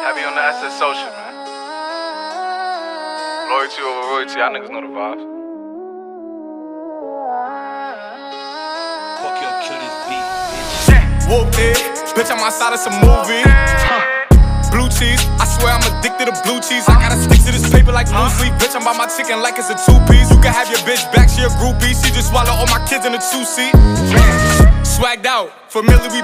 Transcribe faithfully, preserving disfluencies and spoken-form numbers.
Heavy on the S S social, man. Loyalty over royalty, y'all niggas know the vibes. Fuck your kill this beat, bitch. Whoop it, bitch, I'm outside of some movie. Blue cheese, I swear I'm addicted to blue cheese. I gotta stick to this paper like blue sleep. Bitch, I'm by my chicken like it's a two-piece. You can have your bitch back, she a groupie. She just swallow all my kids in a two-seat. Swagged out, familiar, we